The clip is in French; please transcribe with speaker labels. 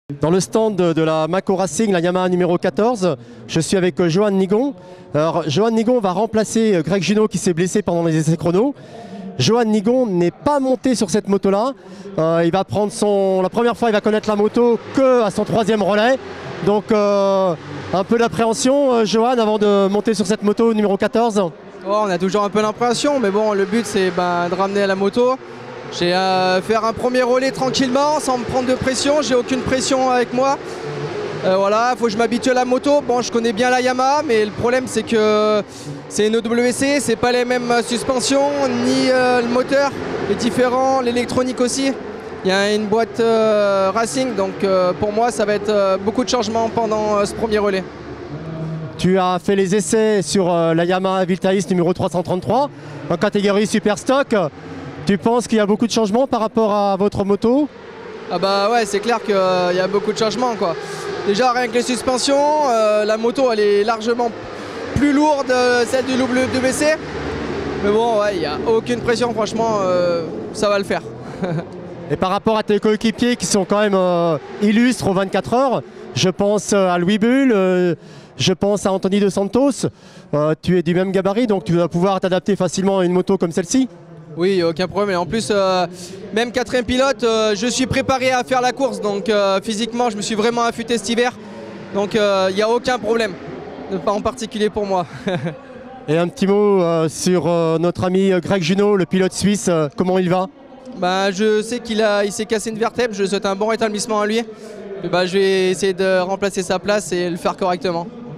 Speaker 1: Dans le stand de la Mako Racing, la Yamaha numéro 14, je suis avec Johan Nigon. Alors, Johan Nigon va remplacer Greg Junot qui s'est blessé pendant les essais chrono. Johan Nigon n'est pas monté sur cette moto-là. Il va prendre la première fois, il va connaître la moto qu'à son 3e relais. Donc, un peu d'appréhension, Johan, avant de monter sur cette moto numéro 14.
Speaker 2: Oh, on a toujours un peu l'appréhension, mais bon, le but c'est de ramener à la moto. J'ai faire un premier relais tranquillement, sans me prendre de pression. J'ai aucune pression avec moi. Voilà, il faut que je m'habitue à la moto. Bon, je connais bien la Yamaha, mais le problème c'est que c'est une OWC, c'est pas les mêmes suspensions, ni le moteur est différent, l'électronique aussi. Il y a une boîte Racing, donc pour moi ça va être beaucoup de changements pendant ce premier relais.
Speaker 1: Tu as fait les essais sur la Yamaha Viltaïs numéro 333 en catégorie Super Stock. Tu penses qu'il y a beaucoup de changements par rapport à votre moto?
Speaker 2: Ah bah ouais, c'est clair qu'il y a beaucoup de changements quoi. Déjà rien que les suspensions, la moto elle est largement plus lourde celle du WC. Mais bon ouais, il n'y a aucune pression, franchement ça va le faire.
Speaker 1: Et par rapport à tes coéquipiers qui sont quand même illustres aux 24 heures, je pense à Louis Bull, je pense à Anthony De Santos. Tu es du même gabarit, donc tu vas pouvoir t'adapter facilement à une moto comme celle-ci?
Speaker 2: Oui, aucun problème. Et en plus, même 4e pilote, je suis préparé à faire la course. Donc physiquement, je me suis vraiment affûté cet hiver. Donc il n'y a aucun problème, pas en particulier pour moi.
Speaker 1: Et un petit mot sur notre ami Greg Junot, le pilote suisse, comment il va?
Speaker 2: Bah, je sais qu'il s'est cassé une vertèbre, je souhaite un bon rétablissement à lui. Et bah, je vais essayer de remplacer sa place et le faire correctement.